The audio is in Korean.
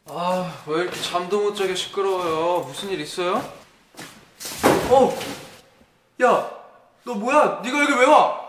아, 왜 이렇게 잠도 못 자게 시끄러워요? 무슨 일 있어요? 야, 너 뭐야? 네가 여기 왜 와?